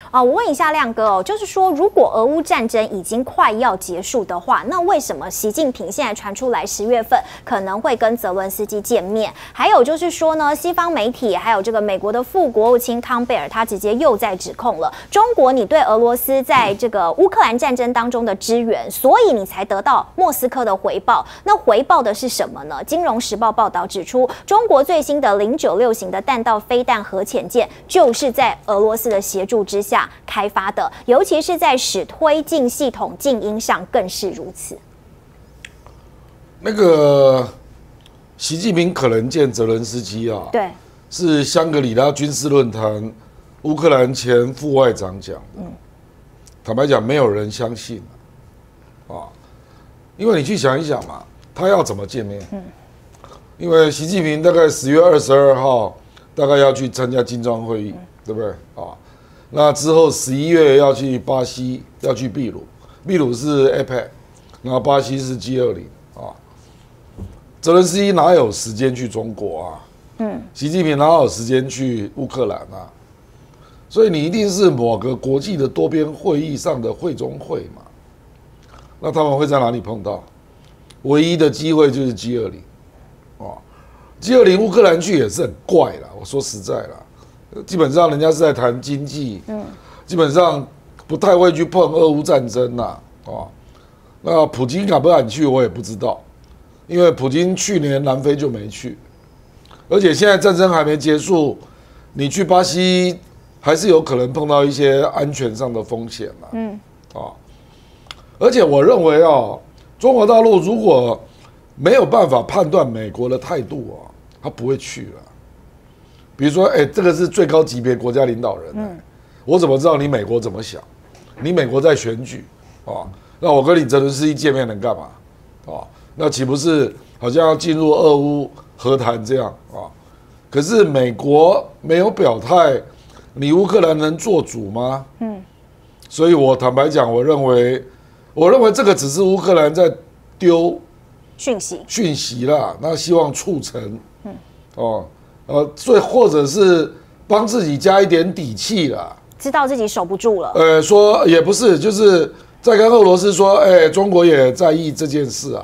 我问一下亮哥哦，就是说，如果俄乌战争已经快要结束的话，那为什么习近平现在传出来10月份可能会跟泽伦斯基见面？还有就是说呢，西方媒体还有这个美国的副国务卿康贝尔，他直接又在指控了中国，你对俄罗斯在这个乌克兰战争当中的支援，所以你才得到莫斯科的回报。那回报的是什么呢？《金融时报》报道指出，中国最新的096型的弹道飞弹核潜舰，就是在俄罗斯的协助之下开发的，尤其是在使推进系统静音上更是如此。 那个习近平可能见泽伦斯基啊， 对， 是香格里拉军事论坛乌克兰前副外长讲的。坦白讲，没有人相信啊，因为你去想一想嘛，他要怎么见面？因为习近平大概10月22号大概要去参加金砖会议，对不对啊？那之后11月要去巴西，要去秘鲁，秘鲁是 APEC， 然后巴西是 G20啊。泽伦斯基哪有时间去中国啊？习近平哪有时间去乌克兰啊？所以你一定是某个国际的多边会议上的会中会嘛？那他们会在哪里碰到？唯一的机会就是 G20， 哦 ，G20 乌克兰去也是很怪啦。我说实在啦，基本上人家是在谈经济，基本上不太会去碰俄乌战争啦，哦，那普京敢不敢去我也不知道，因为普京去年南非就没去，而且现在战争还没结束，你去巴西还是有可能碰到一些安全上的风险啦，而且我认为中国大陆如果没有办法判断美国的态度他不会去了。比如说，这个是最高级别国家领导人，我怎么知道你美国怎么想？你美国在选举那我跟你泽伦斯基见面能干嘛那岂不是好像要进入俄乌和谈这样可是美国没有表态，你乌克兰能做主吗？所以我坦白讲，我认为这个只是乌克兰在丢讯息啦，那希望促成，所以或者是帮自己加一点底气啦， 知道自己守不住了。 说也不是，就是在跟俄罗斯说，中国也在意这件事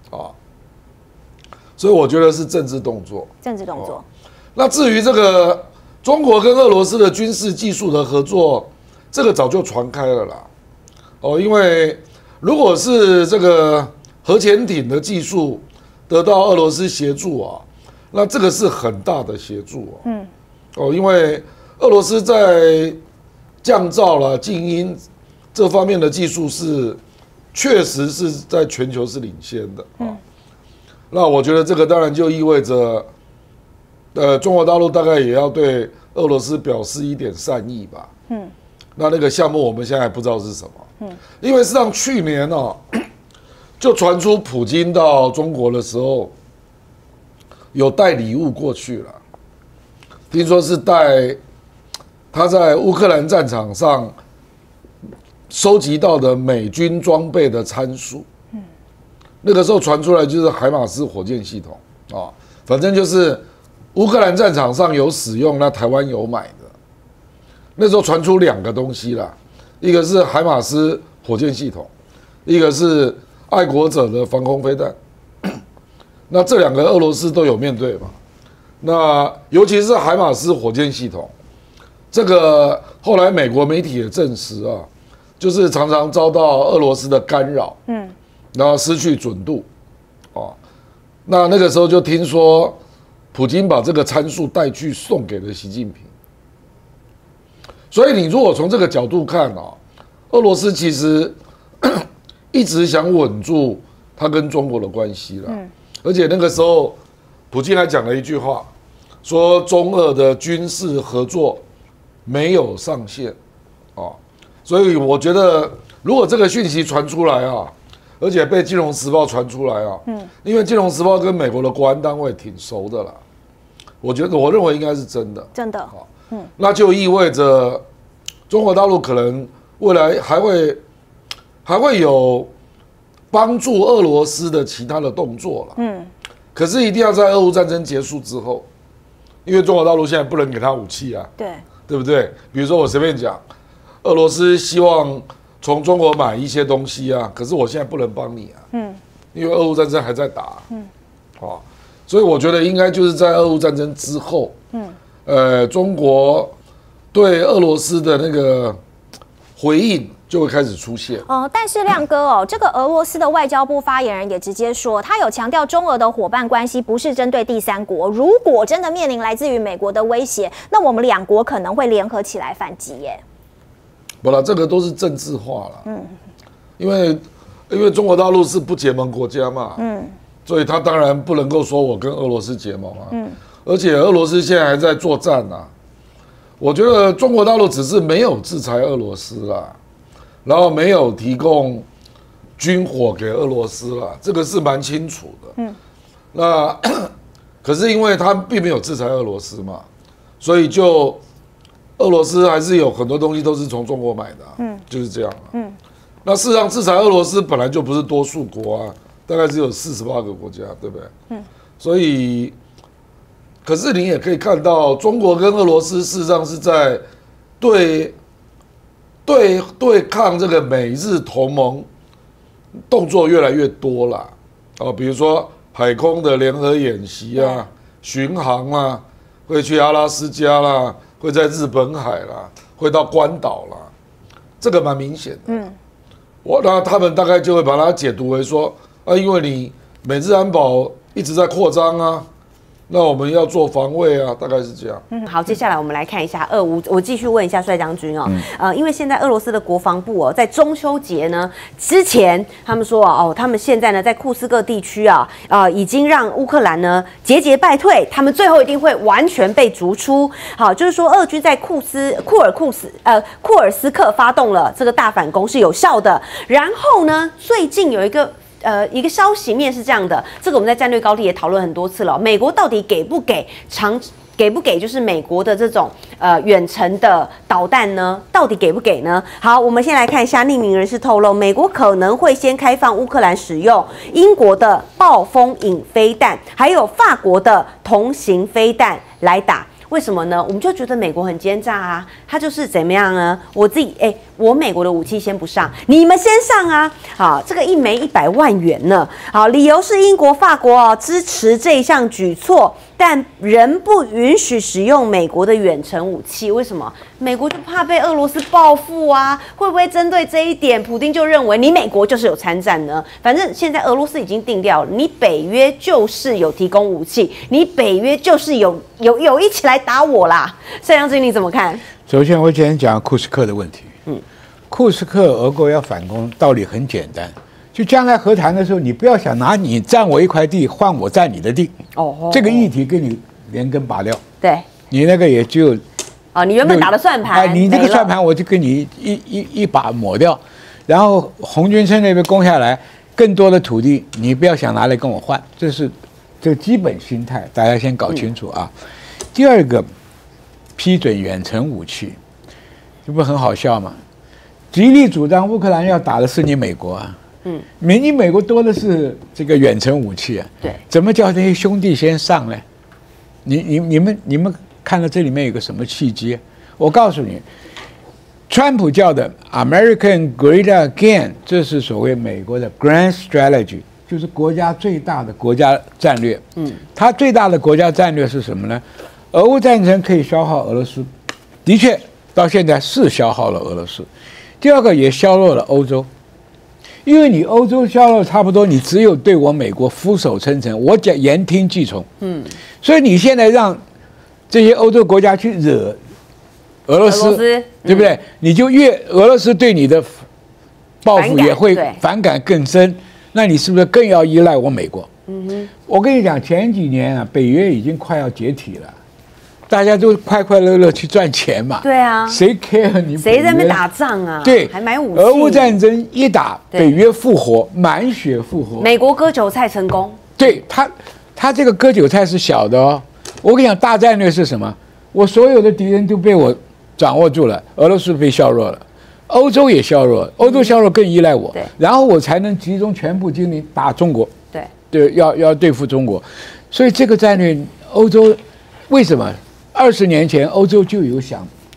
所以我觉得是政治动作。那至于这个中国跟俄罗斯的军事技术的合作，这个早就传开了啦。因为如果是这个核潜艇的技术得到俄罗斯协助那这个是很大的协助因为俄罗斯在降噪啦、静音这方面的技术确实是在全球是领先的那我觉得这个当然就意味着，中国大陆大概也要对俄罗斯表示一点善意吧。那个项目我们现在还不知道是什么。因为实际上去年就传出普京到中国的时候，有带礼物过去了，听说是带他在乌克兰战场上收集到的美军装备的参数。那个时候传出来就是海马斯火箭系统反正就是乌克兰战场上有使用，那台湾有买的。那时候传出2个东西啦，一个是海马斯火箭系统，一个是爱国者的防空飞弹。那这2个俄罗斯都有面对嘛？那尤其是海马斯火箭系统，这个后来美国媒体也证实就是常常遭到俄罗斯的干扰，然后失去准度，那个时候就听说普京把这个参数带去送给了习近平。所以你如果从这个角度看俄罗斯其实一直想稳住他跟中国的关系了，而且那个时候普京还讲了一句话，说中俄的军事合作没有上限所以我觉得如果这个讯息传出来而且被《金融时报》传出来因为《金融时报》跟美国的国安单位挺熟的啦，我认为应该是真的，那就意味着中国大陆可能未来还会有帮助俄罗斯的其他的动作了，可是一定要在俄乌战争结束之后，因为中国大陆现在不能给他武器对不对？比如说我随便讲， 俄罗斯希望从中国买一些东西啊，可是我现在不能帮你啊，因为俄乌战争还在打，所以我觉得应该就是在俄乌战争之后，中国对俄罗斯的那个回应就会开始出现。 但是亮哥这个俄罗斯的外交部发言人也直接说，他有强调中俄的伙伴关系不是针对第三国，如果真的面临来自于美国的威胁，那我们两国可能会联合起来反击耶。 不啦，这个都是政治化了，因为中国大陆是不结盟国家嘛，所以他当然不能够说我跟俄罗斯结盟啊，而且俄罗斯现在还在作战啊，我觉得中国大陆只是没有制裁俄罗斯啦，然后没有提供军火给俄罗斯啦，这个是蛮清楚的，那可是因为他并没有制裁俄罗斯嘛，所以就俄罗斯还是有很多东西都是从中国买的，就是这样那事实上制裁俄罗斯本来就不是多数国啊，大概只有48个国家，对不对？所以，可是你也可以看到，中国跟俄罗斯事实上是在对抗这个美日同盟动作越来越多啦，比如说海空的联合演习啊、巡航啊，会去阿拉斯加啦，会在日本海啦，会到关岛啦，这个蛮明显的。那他们大概就会把它解读为说，因为你美日安保一直在扩张啊，那我们要做防卫啊，大概是这样。 好，接下来我们来看一下俄乌。我继续问一下帅将军因为现在俄罗斯的国防部在中秋节呢之前，他们说他们现在呢在库斯克地区已经让乌克兰呢节节败退，他们最后一定会完全被逐出。好，就是说俄军在库尔斯克发动了这个大反攻是有效的。然后呢，最近有一个消息面是这样的，这个我们在战略高地也讨论很多次了。美国到底给不给就是美国的这种远程的导弹呢？到底给不给呢？好，我们先来看一下匿名人士透露，美国可能会先开放乌克兰使用英国的暴风影飞弹，还有法国的同型飞弹来打。为什么呢？我们就觉得美国很奸诈啊，他就是怎么样呢？我美国的武器先不上，你们先上啊！好，这个一枚100万元呢。好，理由是英国、法国支持这一项举措，但仍不允许使用美国的远程武器。为什么？美国就怕被俄罗斯报复啊？会不会针对这一点，普丁就认为你美国就是有参战呢？反正现在俄罗斯已经定调了，你北约就是有提供武器，你北约就是有一起来打我啦。帅将军你怎么看？ 首先，我先讲库斯克的问题。库斯克俄国要反攻，道理很简单，就将来和谈的时候，你不要想拿你占我一块地换我占你的地，这个议题跟你连根拔掉。 对， 你那个也就你原本打的算盘， 你这个算盘我就跟你一把抹掉，然后红军村那边攻下来，更多的土地你不要想拿来跟我换，这是这个基本心态，大家先搞清楚啊。第二个，批准远程武器，这不很好笑吗？极力主张乌克兰要打的是你美国啊，你美国多的是这个远程武器啊， 对， 怎么叫那些兄弟先上呢？你们看到这里面有个什么契机？我告诉你，川普叫的 American Great Again， 这是所谓美国的 Grand Strategy， 就是国家最大的国家战略。它最大的国家战略是什么呢？俄乌战争可以消耗俄罗斯，的确到现在是消耗了俄罗斯。第二个也削弱了欧洲，因为你欧洲削弱差不多，你只有对我美国俯首称臣，我讲言听计从。所以你现在让这些欧洲国家去惹俄罗斯，对不对？你就俄罗斯对你的报复也会反感更深，那你是不是更要依赖我美国？我跟你讲，前几年北约已经快要解体了。大家都快快乐乐去赚钱嘛， 对啊， 谁 care 你？ 谁在那边打仗啊？ 对， 还买武器。 俄乌战争一打，北约复活，满血复活。 美国割韭菜成功。 对他这个割韭菜是小的哦。我跟你讲，大战略是什么？我所有的敌人都被我掌握住了，俄罗斯被削弱了，欧洲也削弱了，欧洲削弱更依赖我，然后我才能集中全部精力打中国。对，要对付中国，所以这个战略，欧洲为什么？20年前，欧洲就有想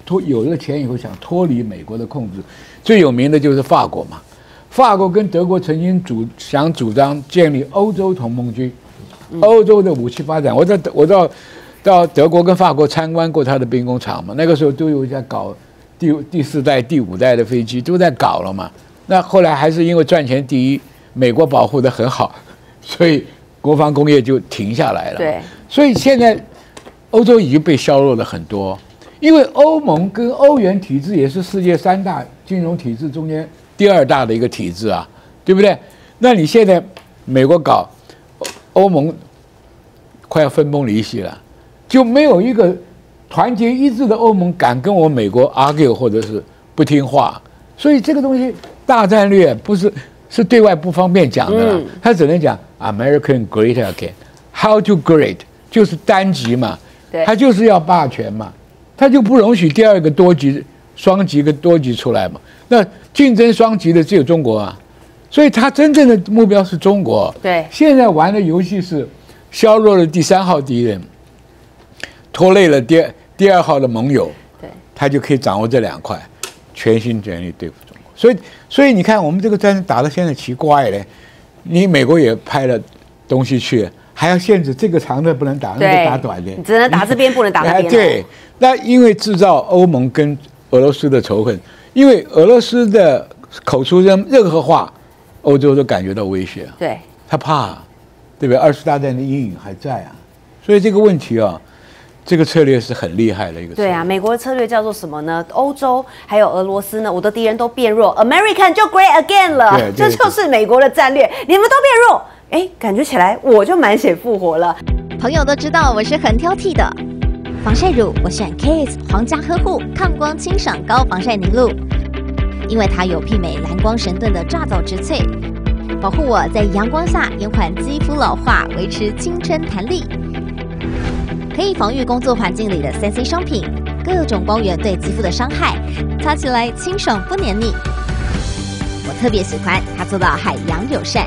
有了钱以后想脱离美国的控制，最有名的就是法国嘛。法国跟德国曾经想主张建立欧洲同盟军，欧洲的武器发展。我到德国跟法国参观过他的兵工厂嘛，那个时候都有在搞第4代、第5代的飞机都在搞了嘛。那后来还是因为赚钱第一，美国保护得很好，所以国防工业就停下来了。 对， 所以现在欧洲已经被削弱了很多，因为欧盟跟欧元体制也是世界3大金融体制中间第2大的一个体制啊，对不对？那你现在美国搞欧盟快要分崩离析了，就没有一个团结一致的欧盟敢跟我美国 argue 或者是不听话，所以这个东西大战略不是对外不方便讲的了，他只能讲 American great again，how to great 就是单极嘛，他就是要霸权嘛，他就不容许第2个多极、双极跟多极出来嘛。那竞争双极的只有中国啊，所以他真正的目标是中国。 对， 现在玩的游戏是削弱了第3号敌人，拖累了第2号的盟友， 对， 他就可以掌握这2块，全心全力对付中国。所以你看，我们这个战争打到现在奇怪嘞，你美国也派了东西去，还要限制这个长的不能打，那个打短的， 你只能打这边，不能打那边。 对，那因为制造欧盟跟俄罗斯的仇恨，因为俄罗斯的口出任何话，欧洲都感觉到威胁， 对， 他怕，对不对？2次大战的阴影还在啊，所以这个问题啊，这个策略是很厉害的一个策略。 对啊，美国的策略叫做什么呢？欧洲还有俄罗斯呢，我的敌人都变弱 ，American 就 great again 了，这就是美国的战略，你们都变弱，哎，感觉起来我就满血复活了。 朋友都知道我是很挑剔的，防晒乳我选 KISS 皇家呵护抗光清爽高防晒凝露，因为它有媲美蓝光神盾的抓藻植萃，保护我在阳光下延缓肌肤老化，维持青春弹力。可以防御工作环境里的3C 商品，各种光源对肌肤的伤害，擦起来清爽不黏腻。我特别喜欢它做到海洋友善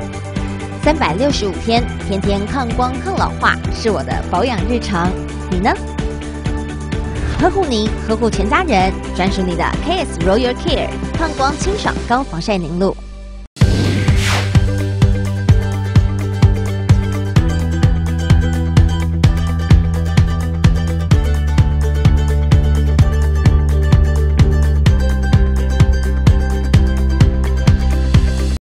，365天，天天抗光抗老化，是我的保养日常。你呢？呵护您，呵护全家人，专属你的 KISS Royal Care 抗光清爽高防晒凝露。